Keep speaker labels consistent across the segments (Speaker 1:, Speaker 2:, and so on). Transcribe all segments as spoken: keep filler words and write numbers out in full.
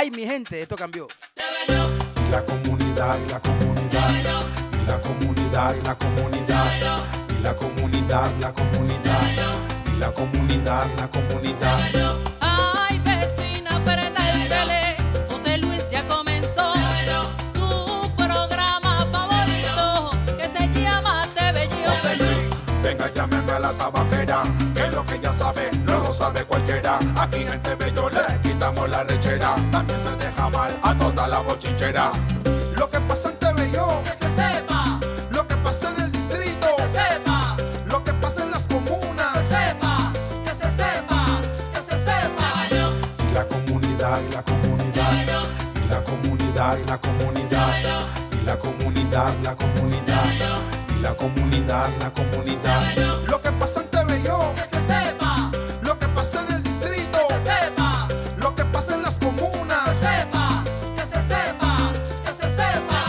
Speaker 1: Ay, mi gente, esto cambió.
Speaker 2: Y la comunidad, y la comunidad, y la comunidad, y la comunidad, y la comunidad, la comunidad, y la comunidad, la comunidad.
Speaker 3: Ay, vecina, prenda el tele, José Luis ya comenzó tu programa favorito que se llama Te Veo Yo.
Speaker 2: José Luis, venga, llámeme a la tabaquera, que lo que ya sabe, no lo sabe cualquiera. Aquí en Te Veo Yo le quitamos la rechera, también se deja mal a toda la bochinchera. Lo que pasa en Te Veo Yo,
Speaker 3: Que se sepa,
Speaker 2: lo que pasa en el distrito,
Speaker 3: que se sepa,
Speaker 2: lo que pasa en las comunas,
Speaker 3: que se sepa, que se sepa, que se sepa.
Speaker 2: y la comunidad, y la comunidad, y la comunidad, y la comunidad, y la comunidad, la comunidad, y la comunidad, la comunidad. Lo que pasa en Te Veo Yo,
Speaker 3: Que se sepa,
Speaker 2: lo que pasa en el distrito,
Speaker 3: que se sepa,
Speaker 2: lo que pasa en las comunas.
Speaker 3: que se sepa, que se sepa, que se sepa.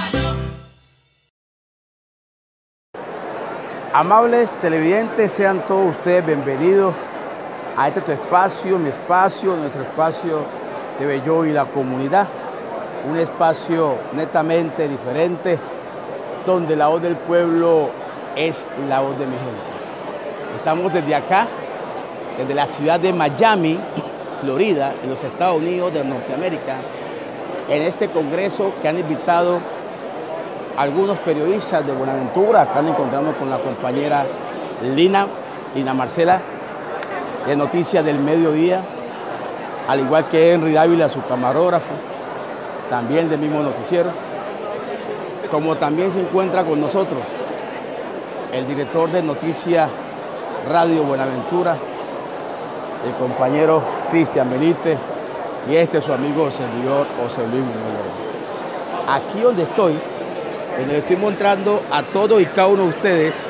Speaker 1: Amables televidentes, sean todos ustedes bienvenidos a este tu espacio, mi espacio, nuestro espacio Te Veo Yo y la comunidad. Un espacio netamente diferente, donde la voz del pueblo es la voz de mi gente. Estamos desde acá, desde la ciudad de Miami, Florida, en los Estados Unidos de Norteamérica, en este congreso que han invitado algunos periodistas de Buenaventura. Acá nos encontramos con la compañera Lina, Lina Marcela, de Noticias del Mediodía, al igual que Henry Dávila, su camarógrafo, también del mismo noticiero, como también se encuentra con nosotros el director de Noticias Radio Buenaventura, el compañero Cristian Benítez, y este es su amigo servidor José Luis Muñoz. Aquí donde estoy, donde estoy mostrando a todos y cada uno de ustedes,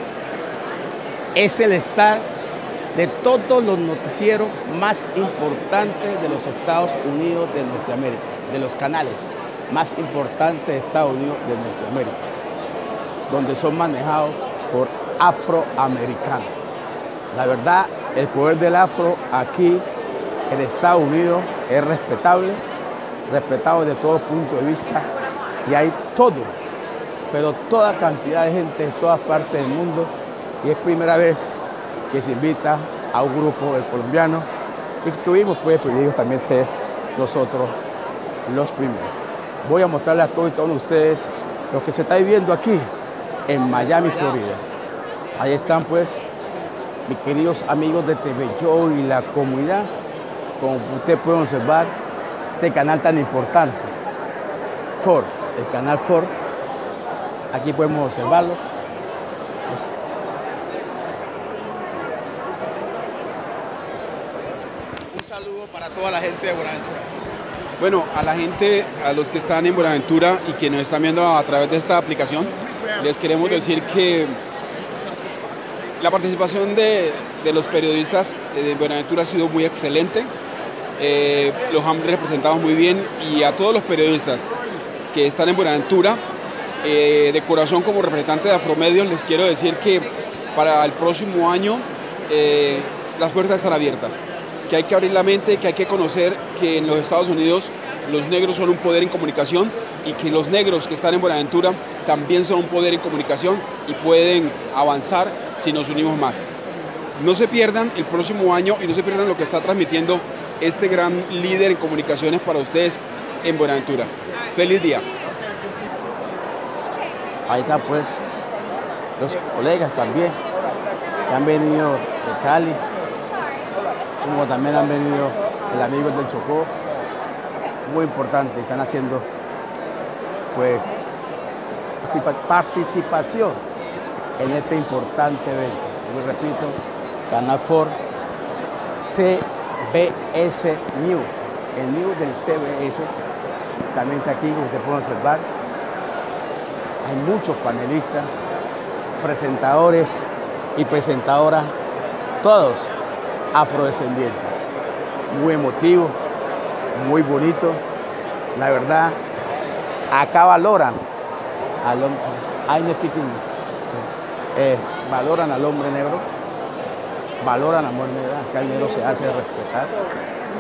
Speaker 1: es el estar de todos los noticieros más importantes de los Estados Unidos de Norteamérica, de los canales más importantes de Estados Unidos de Norteamérica, donde son manejados por afroamericanos. La verdad, el poder del afro aquí en Estados Unidos es respetable, respetado desde todo punto de vista, y hay todo, pero toda cantidad de gente de todas partes del mundo, y es primera vez que se invita a un grupo de colombianos, y tuvimos pues privilegio también ser nosotros los primeros. Voy a mostrarles a todos y cada uno de ustedes lo que se está viviendo aquí en Miami, Florida. Ahí están pues mis queridos amigos de Te Veo Yo y la comunidad. Como ustedes pueden observar, este canal tan importante, Ford, el canal Ford, aquí podemos observarlo. Un saludo para toda la gente de Buenaventura.
Speaker 4: Bueno, a la gente, a los que están en Buenaventura y que nos están viendo a través de esta aplicación, les queremos decir que la participación de, de los periodistas de Buenaventura ha sido muy excelente, eh, los han representado muy bien, y a todos los periodistas que están en Buenaventura, eh, de corazón como representante de Afromedios, les quiero decir que para el próximo año eh, las puertas están abiertas, que hay que abrir la mente, que hay que conocer que en los Estados Unidos los negros son un poder en comunicación, y que los negros que están en Buenaventura también son un poder en comunicación y pueden avanzar si nos unimos más. No se pierdan el próximo año y no se pierdan lo que está transmitiendo este gran líder en comunicaciones para ustedes en Buenaventura. ¡Feliz día!
Speaker 1: Ahí están pues los colegas también que han venido de Cali, como también han venido el amigo del Chocó, muy importante, están haciendo pues participación en este importante evento. Yo repito, Canal Ford, C B S News, el News del C B S, también está aquí, como ustedes pueden observar. Hay muchos panelistas, presentadores y presentadoras, todos afrodescendientes. Muy emotivo, muy bonito. La verdad, acá valoran al hombre, eh, valoran al hombre negro, valoran al hombre negro. Acá el negro se hace respetar,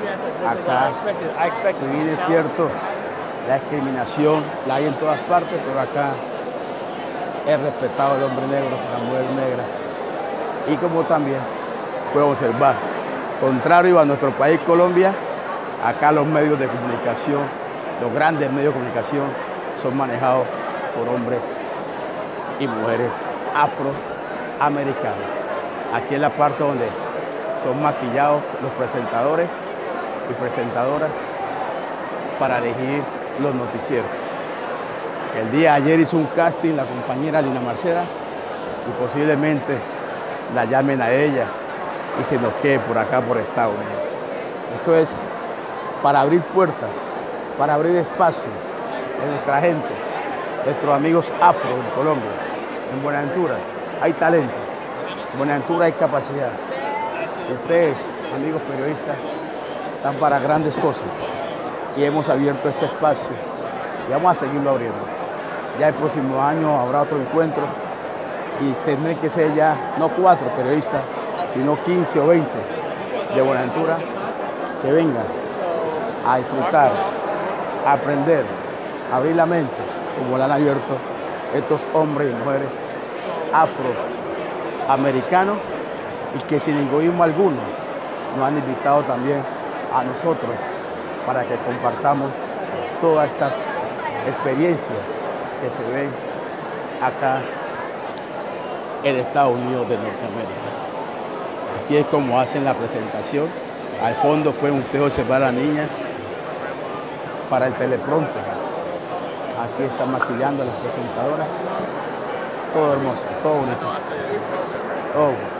Speaker 1: Acá, si bien es cierto, la discriminación la hay en todas partes, pero acá es respetado el hombre negro, la mujer negra. Y como también puedo observar, contrario a nuestro país Colombia, acá los medios de comunicación, los grandes medios de comunicación son manejados por hombres y mujeres afroamericanos. Aquí es la parte donde son maquillados los presentadores y presentadoras para elegir los noticieros. El día de ayer hizo un casting la compañera Lina Marcela y posiblemente la llamen a ella y se nos quede por acá, por Estados Unidos. Esto es para abrir puertas, para abrir espacio en nuestra gente, nuestros amigos afro en Colombia. En Buenaventura hay talento, en Buenaventura hay capacidad. Ustedes, amigos periodistas, están para grandes cosas y hemos abierto este espacio y vamos a seguirlo abriendo. Ya el próximo año habrá otro encuentro y tendré que ser ya no cuatro periodistas, sino quince o veinte de Buenaventura que vengan a disfrutar, a aprender, a abrir la mente, como la han abierto estos hombres y mujeres afroamericanos y que sin egoísmo alguno nos han invitado también a nosotros para que compartamos todas estas experiencias que se ven acá en Estados Unidos de Norteamérica. Aquí es como hacen la presentación. Al fondo pueden ustedes observar a la niña para el teleprompter. Aquí están maquillando a las presentadoras. Todo hermoso, todo bonito. Todo bonito.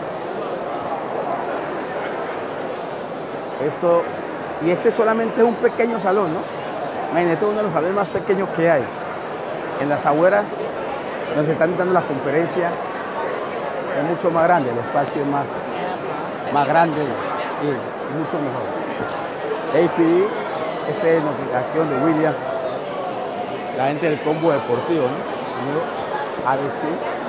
Speaker 1: Esto, y este solamente es un pequeño salón, ¿no? Imagínate, uno de los salones más pequeños que hay. En las afueras, donde se están dando las conferencias, es mucho más grande, el espacio es más, más grande y mucho mejor. A P D, esta es notificación de William, la gente del combo deportivo, ¿no? A B C.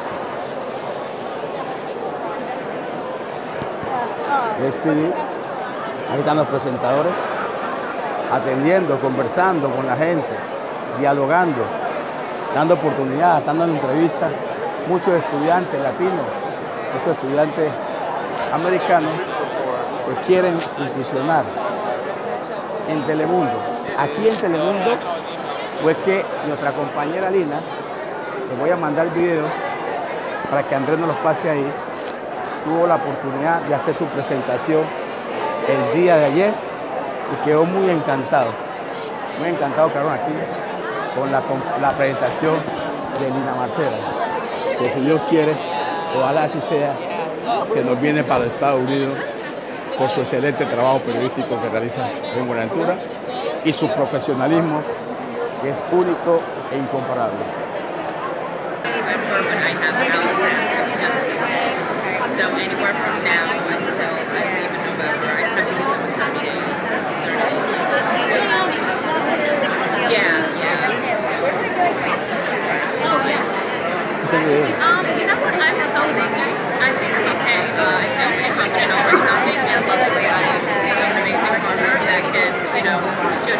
Speaker 1: S P D, ahí están los presentadores, atendiendo, conversando con la gente, dialogando, dando oportunidades, dando entrevistas. Muchos estudiantes latinos, muchos estudiantes americanos que quieren incursionar en Telemundo. Aquí en Telemundo fue que nuestra compañera Lina, le voy a mandar el video para que Andrés nos los pase ahí, tuvo la oportunidad de hacer su presentación el día de ayer y quedó muy encantado, muy encantado quedaron aquí con la, con la presentación de Lina Marcela, que si Dios quiere, ojalá así sea, se nos viene para los Estados Unidos por su excelente trabajo periodístico que realiza en Buenaventura y su profesionalismo, que es único e incomparable.
Speaker 5: So anywhere from now until I leave in November, I expect to leave them seven days. Yeah, yeah. Um, you know what? I'm so lucky. I think okay. Uh, I feel pretty confident over something, and luckily I have an amazing partner that can, you know, should.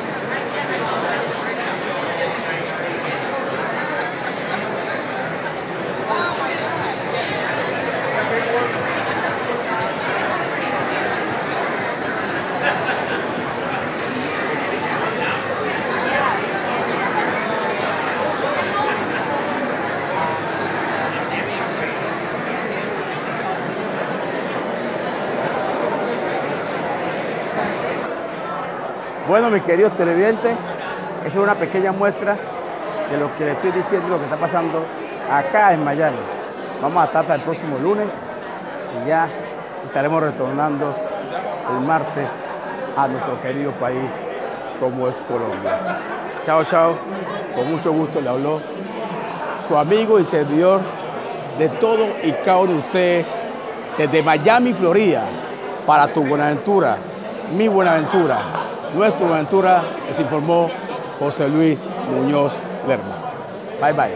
Speaker 1: Bueno, mis queridos televidentes, esa es una pequeña muestra de lo que les estoy diciendo, lo que está pasando acá en Miami. Vamos a estar hasta el próximo lunes y ya estaremos retornando el martes a nuestro querido país como es Colombia. Chao, chao. Con mucho gusto le habló su amigo y servidor de todo y cada uno de ustedes desde Miami, Florida, para tu Buenaventura, mi Buenaventura. Nuestra Buenaventura, les informó José Luis Muñoz Lerma. Bye, bye.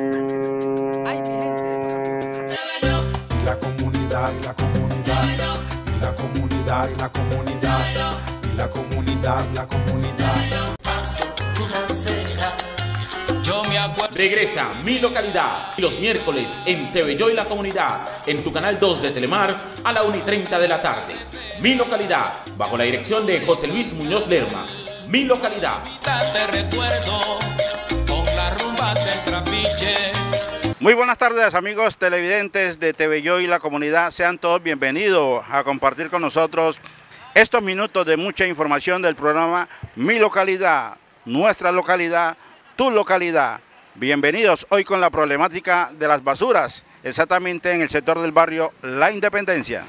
Speaker 2: La comunidad, la comunidad. la comunidad, y la comunidad, y la comunidad, la comunidad.
Speaker 6: Yo me acuerdo. Regresa Mi Localidad los miércoles en T V Yo y la Comunidad, en tu canal dos de Telemar a la una y treinta de la tarde. Mi Localidad, bajo la dirección de José Luis Muñoz Lerma. Mi Localidad. Te recuerdo con la rumba del trapiche.
Speaker 7: Muy buenas tardes, amigos televidentes de T V Yo y la Comunidad. Sean todos bienvenidos a compartir con nosotros estos minutos de mucha información del programa Mi Localidad, nuestra localidad, tu localidad. Bienvenidos hoy con la problemática de las basuras, exactamente en el sector del barrio La Independencia.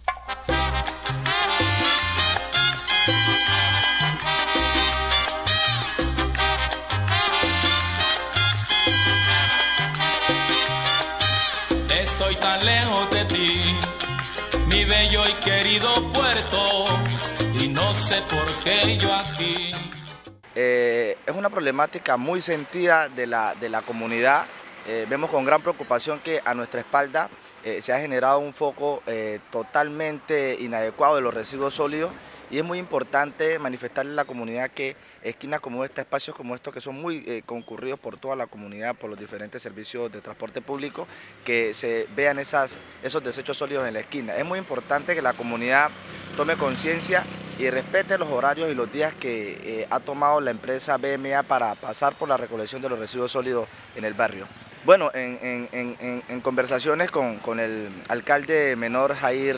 Speaker 6: Estoy tan lejos de ti, mi bello y querido puerto, y no sé por qué yo aquí.
Speaker 8: Eh, es una problemática muy sentida de la, de la comunidad. Eh, vemos con gran preocupación que a nuestra espalda eh, se ha generado un foco eh, totalmente inadecuado de los residuos sólidos, y es muy importante manifestarle a la comunidad que esquinas como esta, espacios como estos que son muy eh, concurridos por toda la comunidad, por los diferentes servicios de transporte público, que se vean esas, esos desechos sólidos en la esquina. Es muy importante que la comunidad tome conciencia y respete los horarios y los días que eh, ha tomado la empresa B M A para pasar por la recolección de los residuos sólidos en el barrio. Bueno, en, en, en, en conversaciones con, con el alcalde menor Jair,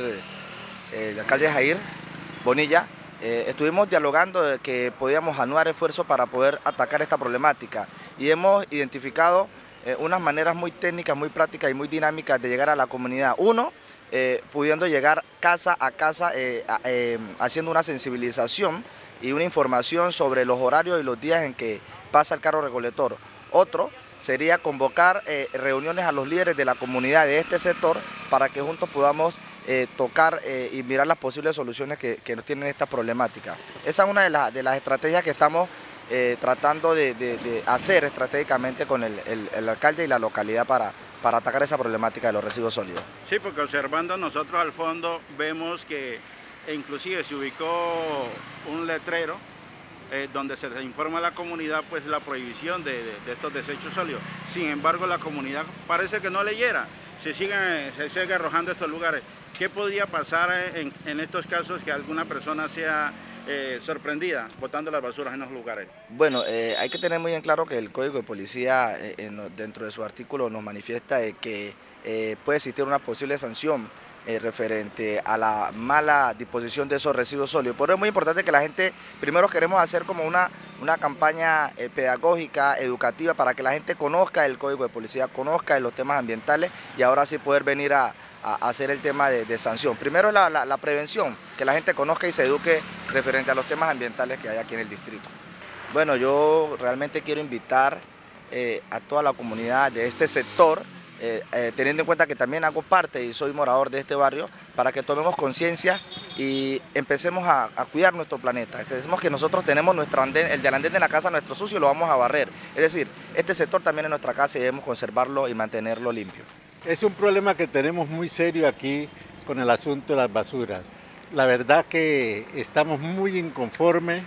Speaker 8: eh, el alcalde Jair Bonilla, eh, estuvimos dialogando de que podíamos anuar esfuerzos para poder atacar esta problemática, y hemos identificado eh, unas maneras muy técnicas, muy prácticas y muy dinámicas de llegar a la comunidad. Uno, eh, pudiendo llegar casa a casa eh, eh, haciendo una sensibilización y una información sobre los horarios y los días en que pasa el carro recolector. Otro sería convocar eh, reuniones a los líderes de la comunidad de este sector para que juntos podamos eh, tocar eh, y mirar las posibles soluciones que, que nos tienen esta problemática. Esa es una de, la, de las estrategias que estamos eh, tratando de, de, de hacer estratégicamente con el, el, el alcalde y la localidad para, para atacar esa problemática de los residuos sólidos.
Speaker 7: Sí, porque observando nosotros al fondo vemos que inclusive se ubicó un letrero Eh, donde se les informa a la comunidad pues la prohibición de, de, de estos desechos sólidos. Sin embargo, la comunidad parece que no leyera, se sigue, se sigue arrojando estos lugares. ¿Qué podría pasar en, en estos casos que alguna persona sea eh, sorprendida botando las basuras en los lugares?
Speaker 8: Bueno, eh, hay que tener muy en claro que el Código de Policía eh, en, dentro de su artículo nos manifiesta de que eh, puede existir una posible sanción Eh, referente a la mala disposición de esos residuos sólidos. Por eso es muy importante que la gente, primero queremos hacer como una, una campaña eh, pedagógica, educativa, para que la gente conozca el Código de Policía, conozca los temas ambientales, y ahora sí poder venir a, a hacer el tema de, de sanción. Primero la, la, la prevención, que la gente conozca y se eduque referente a los temas ambientales que hay aquí en el distrito. Bueno, yo realmente quiero invitar eh, a toda la comunidad de este sector, Eh, eh, teniendo en cuenta que también hago parte y soy morador de este barrio, para que tomemos conciencia y empecemos a, a cuidar nuestro planeta. Decimos que nosotros tenemos nuestro andén, el del andén de la casa, nuestro sucio, lo vamos a barrer. Es decir, este sector también es nuestra casa y debemos conservarlo y mantenerlo limpio.
Speaker 9: Es un problema que tenemos muy serio aquí con el asunto de las basuras. La verdad que estamos muy inconformes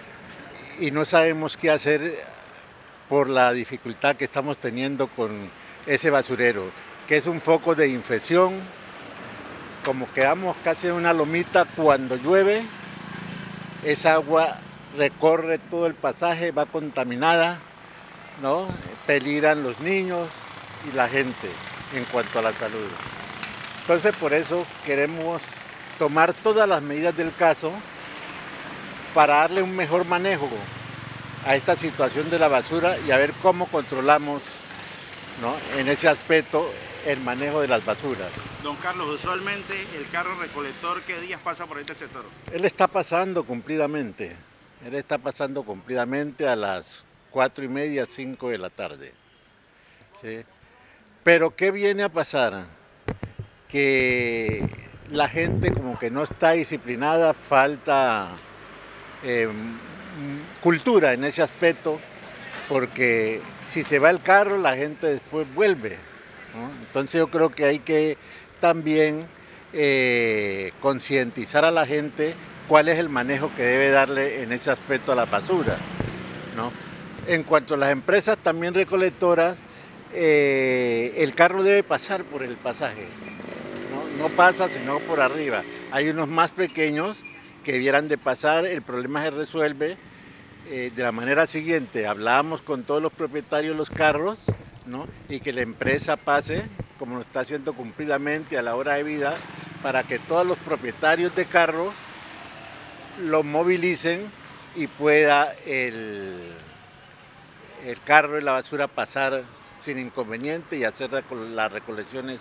Speaker 9: y no sabemos qué hacer por la dificultad que estamos teniendo con ese basurero, que es un foco de infección. Como quedamos casi en una lomita, cuando llueve, esa agua recorre todo el pasaje, va contaminada, ¿no? Peligran los niños y la gente en cuanto a la salud. Entonces, por eso queremos tomar todas las medidas del caso para darle un mejor manejo a esta situación de la basura y a ver cómo controlamos, ¿no?, en ese aspecto el manejo de las basuras.
Speaker 7: Don Carlos, usualmente el carro recolector, ¿qué días pasa por este sector?
Speaker 9: Él está pasando cumplidamente, él está pasando cumplidamente a las cuatro y media, cinco de la tarde. ¿Sí? Pero ¿qué viene a pasar? Que la gente como que no está disciplinada, falta eh, cultura en ese aspecto, porque si se va el carro, la gente después vuelve, ¿no? Entonces yo creo que hay que también eh, concientizar a la gente cuál es el manejo que debe darle en ese aspecto a las basuras, ¿no? En cuanto a las empresas también recolectoras, eh, el carro debe pasar por el pasaje, ¿no? No pasa sino por arriba. Hay unos más pequeños que debieran de pasar, el problema se resuelve eh, de la manera siguiente: hablábamos con todos los propietarios de los carros, ¿no? Y que la empresa pase, como lo está haciendo cumplidamente a la hora de vida, para que todos los propietarios de carros lo movilicen y pueda el, el carro y la basura pasar sin inconveniente y hacer las recolecciones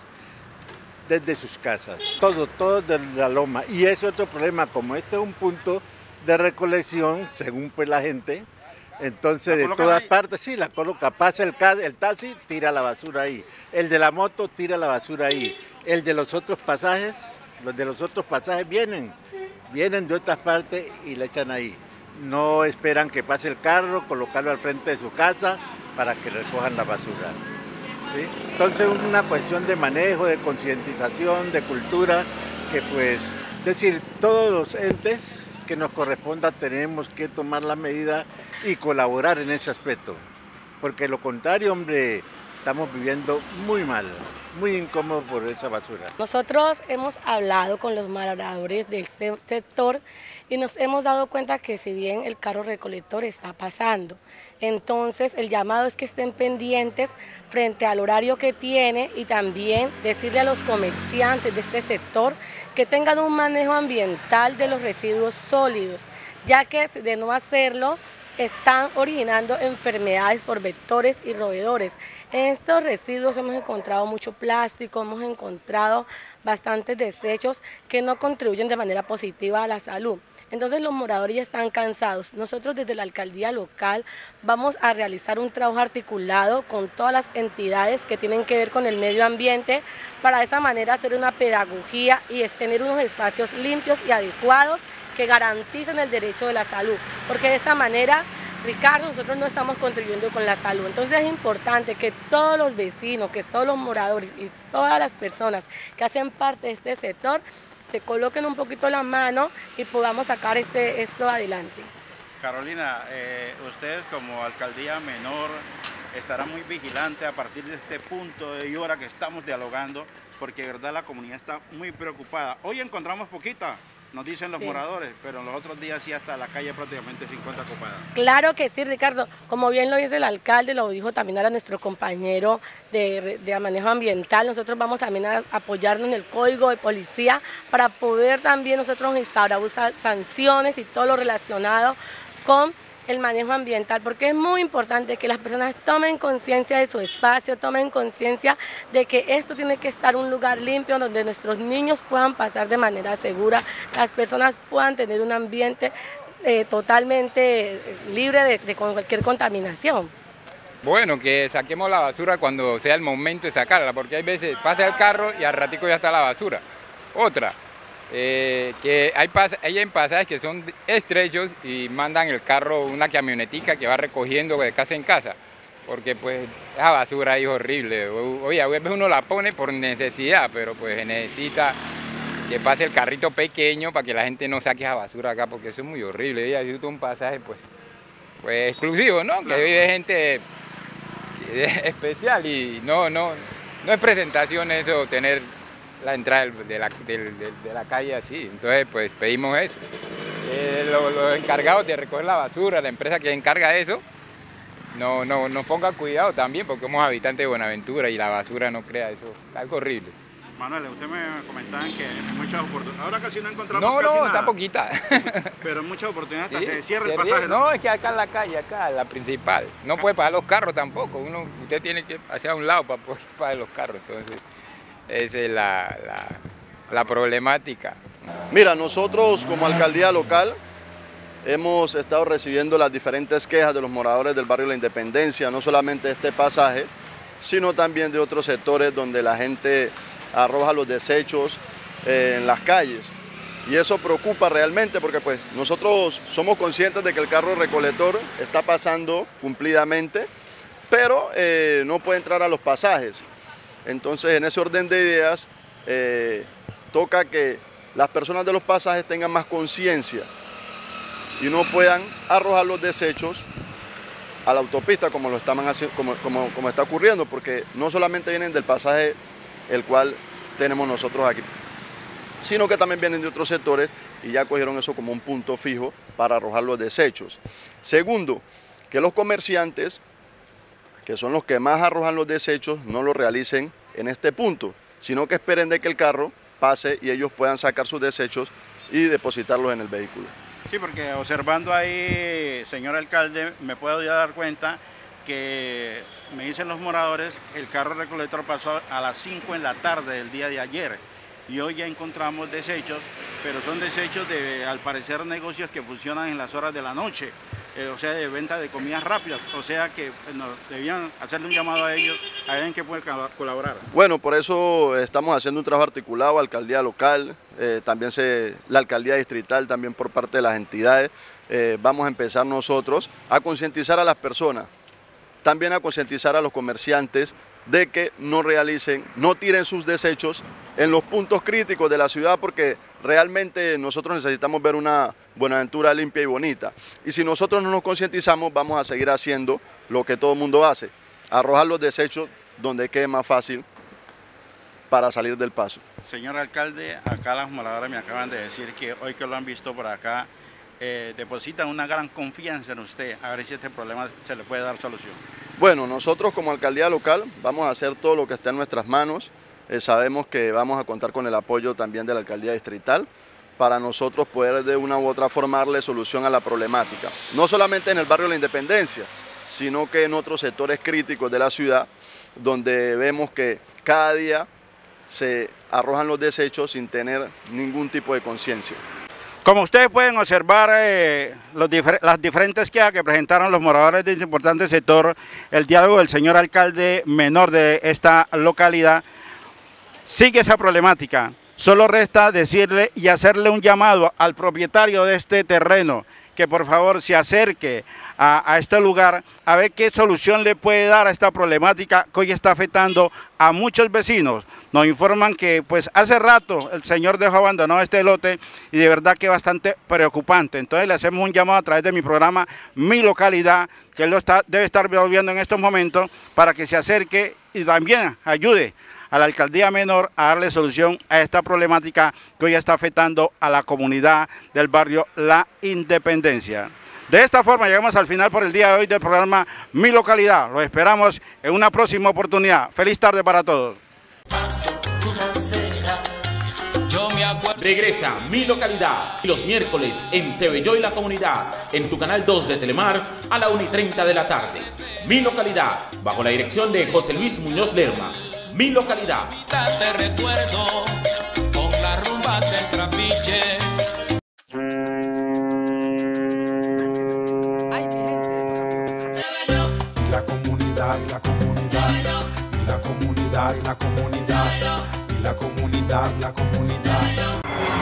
Speaker 9: desde sus casas. Todo, todo de la loma. Y ese otro problema, como este es un punto de recolección, según pues la gente, entonces de todas ahí? partes, sí, la coloca, pasa el, el taxi, tira la basura ahí. El de la moto tira la basura ahí. El de los otros pasajes, los de los otros pasajes vienen, vienen de otras partes y le echan ahí. No esperan que pase el carro, colocarlo al frente de su casa para que recojan la basura. ¿Sí? Entonces es una cuestión de manejo, de concientización, de cultura, que pues, es decir, todos los entes que nos corresponda tenemos que tomar la medida y colaborar en ese aspecto, porque lo contrario, hombre, estamos viviendo muy mal, muy incómodo por esa basura.
Speaker 10: Nosotros hemos hablado con los moradores del sector y nos hemos dado cuenta que si bien el carro recolector está pasando, entonces el llamado es que estén pendientes frente al horario que tiene y también decirle a los comerciantes de este sector que tengan un manejo ambiental de los residuos sólidos, ya que de no hacerlo están originando enfermedades por vectores y roedores. En estos residuos hemos encontrado mucho plástico, hemos encontrado bastantes desechos que no contribuyen de manera positiva a la salud. Entonces los moradores ya están cansados. Nosotros desde la alcaldía local vamos a realizar un trabajo articulado con todas las entidades que tienen que ver con el medio ambiente para de esa manera hacer una pedagogía y tener unos espacios limpios y adecuados que garanticen el derecho de la salud, porque de esta manera, Ricardo, nosotros no estamos contribuyendo con la salud. Entonces es importante que todos los vecinos, que todos los moradores y todas las personas que hacen parte de este sector se coloquen un poquito la mano y podamos sacar este, esto adelante.
Speaker 7: Carolina, eh, usted como alcaldía menor estará muy vigilante a partir de este punto y hora que estamos dialogando, porque de verdad la comunidad está muy preocupada. Hoy encontramos poquita, nos dicen los sí. moradores, pero en los otros días sí hasta la calle prácticamente se encuentra ocupada.
Speaker 10: Claro que sí, Ricardo. Como bien lo dice el alcalde, lo dijo también ahora nuestro compañero de, de manejo ambiental, nosotros vamos también a apoyarnos en el código de policía para poder también nosotros instaurar sanciones y todo lo relacionado con el manejo ambiental, porque es muy importante que las personas tomen conciencia de su espacio, tomen conciencia de que esto tiene que estar en un lugar limpio donde nuestros niños puedan pasar de manera segura, las personas puedan tener un ambiente eh, totalmente libre de, de cualquier contaminación.
Speaker 11: Bueno, que saquemos la basura cuando sea el momento de sacarla, porque hay veces pasa el carro y al ratico ya está la basura. Otra, Eh, que hay, hay en pasajes que son estrechos y mandan el carro, una camionetica que va recogiendo de casa en casa, porque pues esa basura ahí es horrible. Oye, a veces uno la pone por necesidad, pero pues necesita que pase el carrito pequeño para que la gente no saque esa basura acá, porque eso es muy horrible. Y hay un pasaje pues, pues exclusivo, ¿no? Que vive gente especial y no, no, no es presentación eso, tener la entrada de la, de, de, de la calle así. Entonces pues pedimos eso. Eh, los, los encargados de recoger la basura, la empresa que encarga eso, no, no, nos ponga cuidado también, porque somos habitantes de Buenaventura y la basura no crea eso, algo horrible.
Speaker 7: Manuel, usted me comentaban que en muchas oportunidades, ahora casi no encontramos
Speaker 11: no,
Speaker 7: casi
Speaker 11: no,
Speaker 7: nada.
Speaker 11: está poquita.
Speaker 7: Pero en muchas oportunidades
Speaker 11: ¿Sí?
Speaker 7: se cierra
Speaker 11: se
Speaker 7: el pasaje.
Speaker 11: No, es que acá en la calle, acá, la principal, no puede pasar los carros tampoco, uno, usted tiene que hacia un lado para poder pasar los carros, entonces esa es la, la, la problemática.
Speaker 12: Mira, nosotros como alcaldía local hemos estado recibiendo las diferentes quejas de los moradores del barrio La Independencia, no solamente de este pasaje, sino también de otros sectores donde la gente arroja los desechos eh, en las calles. Y eso preocupa realmente porque pues, nosotros somos conscientes de que el carro recolector está pasando cumplidamente, pero eh, no puede entrar a los pasajes. Entonces, en ese orden de ideas, eh, toca que las personas de los pasajes tengan más conciencia y no puedan arrojar los desechos a la autopista como, lo estaban haciendo, como, como, como está ocurriendo, porque no solamente vienen del pasaje el cual tenemos nosotros aquí, sino que también vienen de otros sectores y ya cogieron eso como un punto fijo para arrojar los desechos. Segundo, que los comerciantes, que son los que más arrojan los desechos, no lo realicen en este punto, sino que esperen de que el carro pase y ellos puedan sacar sus desechos y depositarlos en el vehículo.
Speaker 7: Sí, porque observando ahí, señor alcalde, me puedo ya dar cuenta que me dicen los moradores, el carro recolector pasó a las cinco en la tarde del día de ayer y hoy ya encontramos desechos, pero son desechos de, al parecer, negocios que funcionan en las horas de la noche, eh, o sea, de venta de comidas rápidas, o sea que nos debían hacerle un llamado a ellos, a ver en qué pueden colaborar.
Speaker 12: Bueno, por eso estamos haciendo un trabajo articulado, alcaldía local, eh, también se, la alcaldía distrital, también por parte de las entidades. Eh, vamos a empezar nosotros a concientizar a las personas, también a concientizar a los comerciantes de que no realicen, no tiren sus desechos en los puntos críticos de la ciudad, porque realmente nosotros necesitamos ver una Buenaventura limpia y bonita. Y si nosotros no nos concientizamos, vamos a seguir haciendo lo que todo el mundo hace, arrojar los desechos donde quede más fácil para salir del paso.
Speaker 7: Señor alcalde, acá las moradoras me acaban de decir que hoy que lo han visto por acá, eh, depositan una gran confianza en usted, a ver si este problema se le puede dar solución.
Speaker 12: Bueno, nosotros como alcaldía local vamos a hacer todo lo que esté en nuestras manos. Eh, sabemos que vamos a contar con el apoyo también de la alcaldía distrital para nosotros poder de una u otra forma darle solución a la problemática. No solamente en el barrio de la Independencia, sino que en otros sectores críticos de la ciudad, donde vemos que cada día se arrojan los desechos sin tener ningún tipo de conciencia.
Speaker 7: Como ustedes pueden observar, eh, los difer las diferentes quejas que presentaron los moradores de este importante sector, el diálogo del señor alcalde menor de esta localidad, sigue esa problemática. Solo resta decirle y hacerle un llamado al propietario de este terreno, que por favor se acerque a, a este lugar a ver qué solución le puede dar a esta problemática que hoy está afectando a muchos vecinos. Nos informan que pues hace rato el señor dejó abandonado este lote y de verdad que es bastante preocupante. Entonces le hacemos un llamado a través de mi programa Mi Localidad, que él lo está, debe estar viendo en estos momentos, para que se acerque y también ayude a la alcaldía menor a darle solución a esta problemática que hoy está afectando a la comunidad del barrio La Independencia. De esta forma llegamos al final por el día de hoy del programa Mi Localidad. Los esperamos en una próxima oportunidad. Feliz tarde para todos.
Speaker 6: Regresa Mi Localidad los miércoles en Teveyoy La Comunidad, en tu canal dos de Telemar a la una y treinta de la tarde. Mi Localidad, bajo la dirección de José Luis Muñoz Lerma. Mi Localidad.
Speaker 13: Te recuerdo con la rumba del trapiche.
Speaker 2: La comunidad, y la comunidad, y la comunidad, y la comunidad, y la comunidad, la comunidad.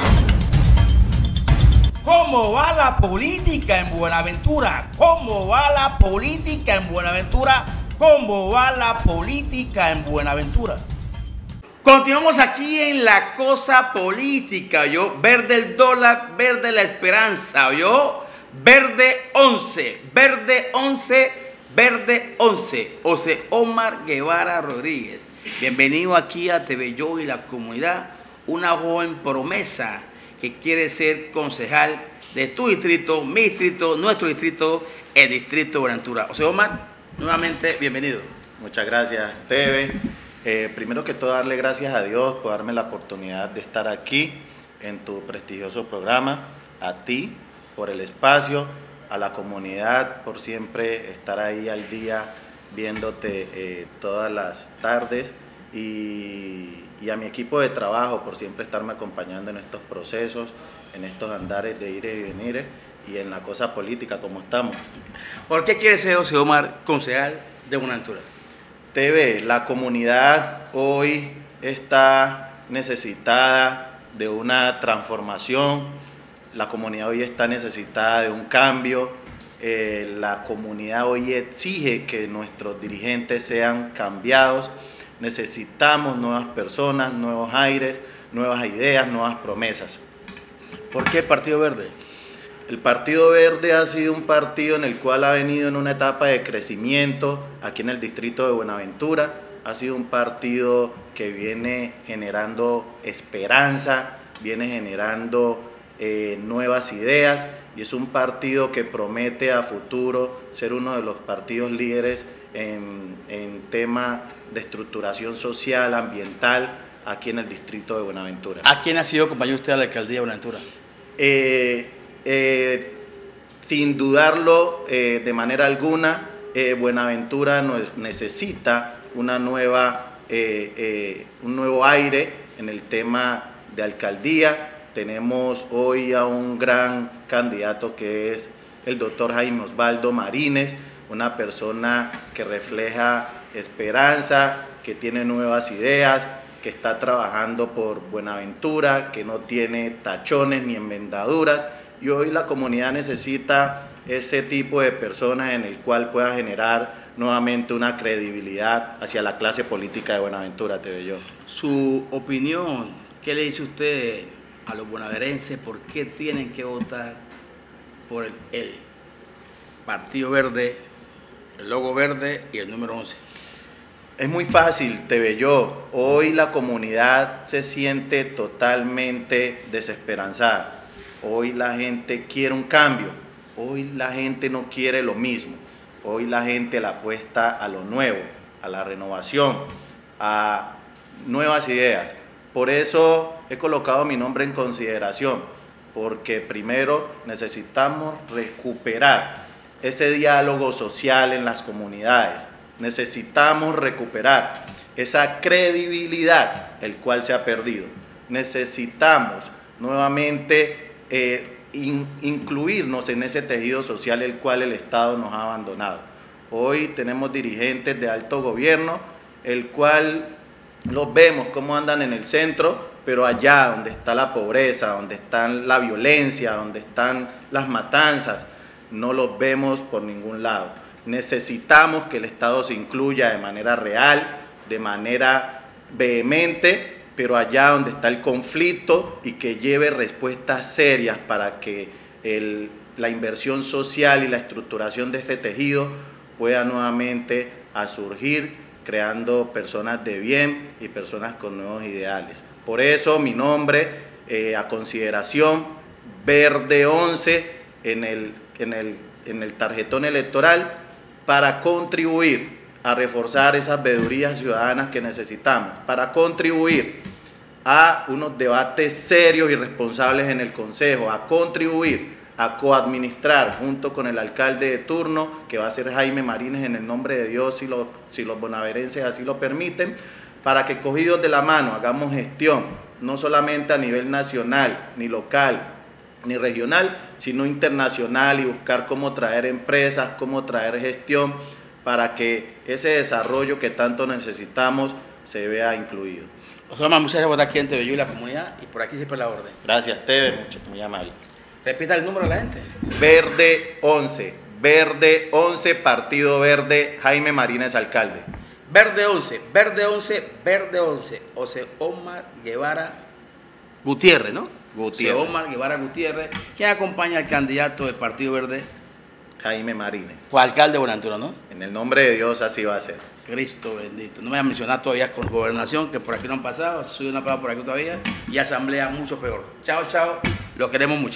Speaker 14: ¿Cómo va la política en Buenaventura? ¿Cómo va la política en Buenaventura? ¿Cómo va la política en Buenaventura? Continuamos aquí en la cosa política, yo. Verde el dólar, verde la esperanza, yo. Verde once, verde once, verde once. José Omar Guevara Rodríguez. Bienvenido aquí a Teveyoy La Comunidad, una joven promesa que quiere ser concejal de tu distrito, mi distrito, nuestro distrito, el distrito de Buenaventura. José Omar, nuevamente, bienvenido.
Speaker 15: Muchas gracias, Teve. Eh, primero que todo, darle gracias a Dios por darme la oportunidad de estar aquí en tu prestigioso programa, a ti por el espacio, a la comunidad por siempre estar ahí al día viéndote eh, todas las tardes y, y a mi equipo de trabajo por siempre estarme acompañando en estos procesos, en estos andares de ires y venires y en la cosa política como estamos.
Speaker 14: ¿Por qué quiere ser José Omar concejal de Buenaventura?
Speaker 15: T V, la comunidad hoy está necesitada de una transformación, la comunidad hoy está necesitada de un cambio, eh, la comunidad hoy exige que nuestros dirigentes sean cambiados, necesitamos nuevas personas, nuevos aires, nuevas ideas, nuevas promesas.
Speaker 14: ¿Por qué Partido Verde?
Speaker 15: El Partido Verde ha sido un partido en el cual ha venido en una etapa de crecimiento aquí en el distrito de Buenaventura. Ha sido un partido que viene generando esperanza, viene generando eh, nuevas ideas, y es un partido que promete a futuro ser uno de los partidos líderes en, en tema de estructuración social, ambiental, aquí en el distrito de Buenaventura.
Speaker 14: ¿A quién ha sido compañero usted a la alcaldía de Buenaventura?
Speaker 15: Eh, eh, sin dudarlo eh, de manera alguna, eh, Buenaventura nos necesita una nueva, eh, eh, un nuevo aire en el tema de alcaldía. Tenemos hoy a un gran candidato que es el doctor Jaime Osvaldo Marínez, una persona que refleja esperanza, que tiene nuevas ideas, que está trabajando por Buenaventura, que no tiene tachones ni enmendaduras, y hoy la comunidad necesita ese tipo de personas en el cual pueda generar nuevamente una credibilidad hacia la clase política de Buenaventura, te veo yo.
Speaker 14: Su opinión, ¿qué le dice usted a los bonaverenses? ¿Por qué tienen que votar por el, el Partido Verde, el logo verde y el número once?
Speaker 15: Es muy fácil, te veo yo. Hoy la comunidad se siente totalmente desesperanzada. Hoy la gente quiere un cambio. Hoy la gente no quiere lo mismo. Hoy la gente la apuesta a lo nuevo, a la renovación, a nuevas ideas. Por eso he colocado mi nombre en consideración, porque primero necesitamos recuperar ese diálogo social en las comunidades. Necesitamos recuperar esa credibilidad, el cual se ha perdido. Necesitamos nuevamente eh, in, incluirnos en ese tejido social el cual el Estado nos ha abandonado. Hoy tenemos dirigentes de alto gobierno, el cual los vemos cómo andan en el centro, pero allá donde está la pobreza, donde está la violencia, donde están las matanzas, no los vemos por ningún lado. Necesitamos que el Estado se incluya de manera real, de manera vehemente, pero allá donde está el conflicto, y que lleve respuestas serias para que el, la inversión social y la estructuración de ese tejido pueda nuevamente a surgir, creando personas de bien y personas con nuevos ideales. Por eso mi nombre eh, a consideración, Verde once en el, en el, en el tarjetón electoral, para contribuir a reforzar esas veedurías ciudadanas que necesitamos, para contribuir a unos debates serios y responsables en el Consejo, a contribuir a coadministrar junto con el alcalde de turno, que va a ser Jaime Marínez, en el nombre de Dios, si los, si los bonaverenses así lo permiten, para que cogidos de la mano hagamos gestión, no solamente a nivel nacional, ni local, ni regional, sino internacional, y buscar cómo traer empresas, cómo traer gestión, para que ese desarrollo que tanto necesitamos se vea incluido.
Speaker 14: Osama, muchas gracias por estar aquí en Tebeyú y la comunidad, y por aquí siempre la orden.
Speaker 15: Gracias, Teve, mucho, muy amable.
Speaker 14: Repita el número a la gente.
Speaker 15: Verde once, Verde once, Partido Verde, Jaime Marínez, alcalde.
Speaker 14: Verde once, Verde once, Verde once, José Omar Guevara Gutiérrez, ¿no?
Speaker 15: Gutiérrez.
Speaker 14: José Omar Guevara Gutiérrez. ¿Quién acompaña al candidato del Partido Verde?
Speaker 15: Jaime Marínez.
Speaker 14: Fue alcalde de Buenaventura, ¿no?
Speaker 15: En el nombre de Dios así va a ser.
Speaker 14: Cristo bendito. No me voy a mencionar todavía con gobernación, que por aquí no han pasado, soy una palabra por aquí todavía, y asamblea mucho peor. Chao, chao, los queremos mucho.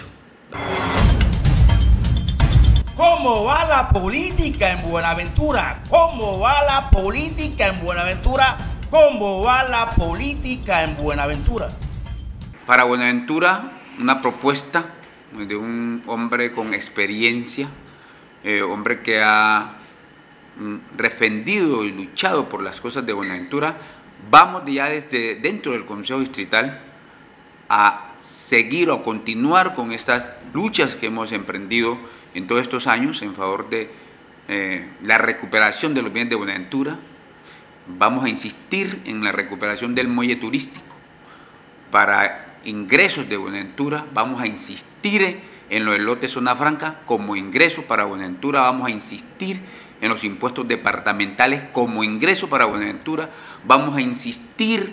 Speaker 14: ¿Cómo va la política en Buenaventura? ¿Cómo va la política en Buenaventura? ¿Cómo va la política en Buenaventura?
Speaker 11: Para Buenaventura, una propuesta de un hombre con experiencia, eh, hombre que ha mm, defendido y luchado por las cosas de Buenaventura. Vamos ya desde dentro del Consejo Distrital a seguir o continuar con estas luchas que hemos emprendido en todos estos años en favor de eh, la recuperación de los bienes de Buenaventura. Vamos a insistir en la recuperación del muelle turístico para ingresos de Buenaventura. Vamos a insistir en los lotes zona franca como ingreso para Buenaventura. Vamos a insistir en los impuestos departamentales como ingreso para Buenaventura. Vamos a insistir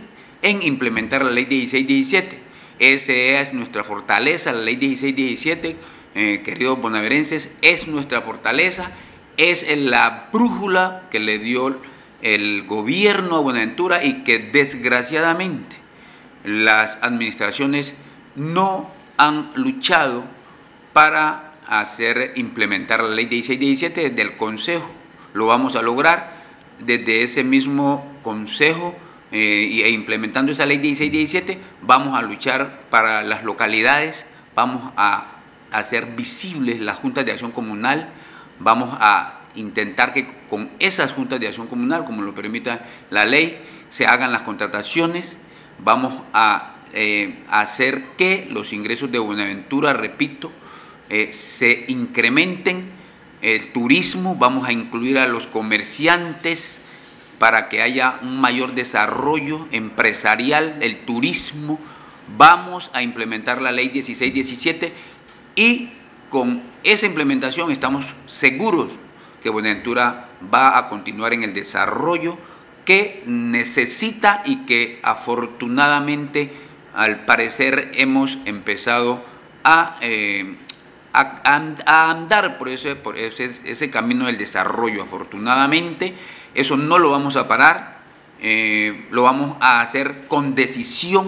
Speaker 16: en implementar la ley dieciséis diecisiete. Esa es nuestra fortaleza, la ley dieciséis diecisiete, eh, queridos bonaerenses, es nuestra fortaleza, es la brújula que le dio el gobierno a Buenaventura y que desgraciadamente las administraciones no han luchado para hacer implementar la ley dieciséis diecisiete desde el Consejo. Lo vamos a lograr desde ese mismo Consejo eh, e implementando esa ley dieciséis diecisiete vamos a luchar para las localidades, vamos a hacer visibles las juntas de acción comunal, vamos a intentar que con esas juntas de acción comunal, como lo permita la ley, se hagan las contrataciones, vamos a eh, hacer que los ingresos de Buenaventura, repito, eh, se incrementen, el turismo, vamos a incluir a los comerciantes para que haya un mayor desarrollo empresarial, el turismo, vamos a implementar la ley dieciséis diecisiete y con esa implementación estamos seguros que Buenaventura va a continuar en el desarrollo que necesita y que afortunadamente al parecer hemos empezado a, eh, a, a andar por, ese, por ese, ese camino del desarrollo. Afortunadamente eso no lo vamos a parar, eh, lo vamos a hacer con decisión,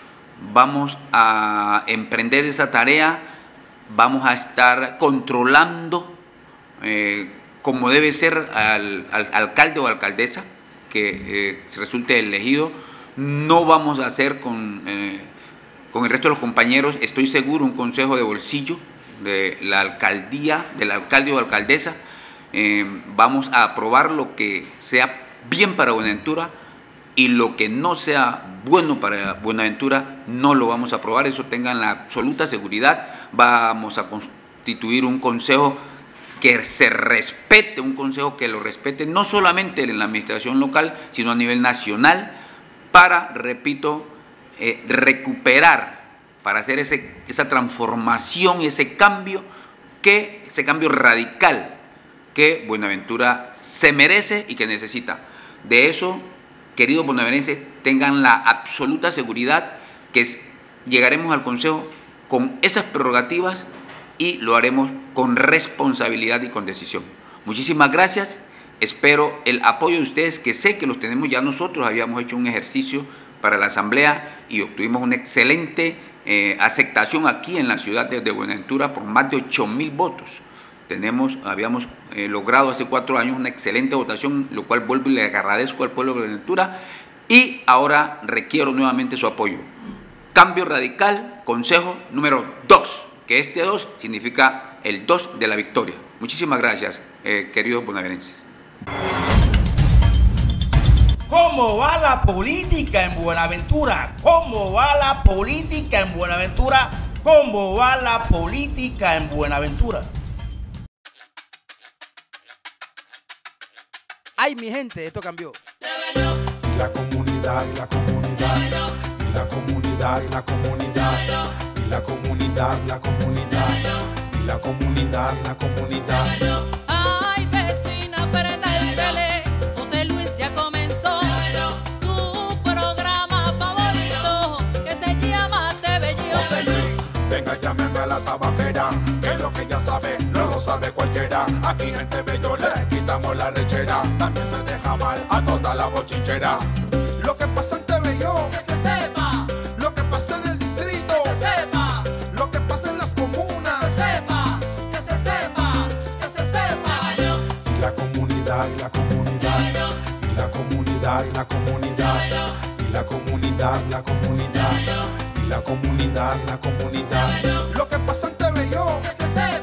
Speaker 16: vamos a emprender esa tarea, vamos a estar controlando eh, como debe ser al, al alcalde o alcaldesa que eh, resulte elegido. No vamos a hacer con, eh, con el resto de los compañeros, estoy seguro, un consejo de bolsillo de la alcaldía, del alcalde o alcaldesa. Eh, vamos a aprobar lo que sea bien para Buenaventura y lo que no sea bueno para Buenaventura no lo vamos a aprobar, eso tengan la absoluta seguridad. Vamos a constituir un consejo que se respete, un consejo que lo respete no solamente en la administración local, sino a nivel nacional, para, repito, eh, recuperar, para hacer ese, esa transformación, ese cambio, que, ese cambio radical que Buenaventura se merece y que necesita. De eso, queridos bonaerenses, tengan la absoluta seguridad que llegaremos al Consejo con esas prerrogativas y lo haremos con responsabilidad y con decisión. Muchísimas gracias, espero el apoyo de ustedes, que sé que los tenemos ya nosotros. Habíamos hecho un ejercicio para la Asamblea y obtuvimos una excelente eh, aceptación aquí en la ciudad de, de Buenaventura por más de ocho mil votos. Tenemos, habíamos eh, logrado hace cuatro años una excelente votación, lo cual vuelvo y le agradezco al pueblo de Buenaventura y ahora requiero nuevamente su apoyo. Cambio radical, consejo número dos, que este dos significa el dos de la victoria. Muchísimas gracias, eh, queridos bonaerenses.
Speaker 14: ¿Cómo va la política en Buenaventura? ¿Cómo va la política en Buenaventura? ¿Cómo va la política en Buenaventura?
Speaker 1: Ay, mi gente, esto cambió.
Speaker 2: Y la comunidad, y la comunidad, y la comunidad, y la comunidad, y la comunidad, la comunidad, y la comunidad, la comunidad.
Speaker 3: Ay, vecina, préndele, José Luis ya comenzó tu programa favorito que se llama Te Bello.
Speaker 2: José Luis, venga, llámeme a la tabaquera, que lo que ya sabe, no lo sabe cualquiera. Aquí en Te Bello le quitamos la rechera, también se deja mal a toda la bochinchera. Lo que pasa en Te Bello,
Speaker 3: que se sepa.
Speaker 2: Lo que pasa en el distrito,
Speaker 3: que se sepa.
Speaker 2: Lo que pasa en las comunas,
Speaker 3: que se sepa, que se sepa, que se sepa.
Speaker 2: Y la comunidad, y la comunidad, y la comunidad, y la comunidad, y la comunidad, la comunidad, y la comunidad, la comunidad. Lo que pasa en Te Bello,
Speaker 3: que se sepa.